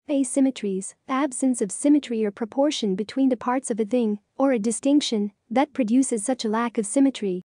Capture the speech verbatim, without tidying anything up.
Asymmetries, absence of symmetry or proportion between the parts of a thing, or a distinction that produces such a lack of symmetry.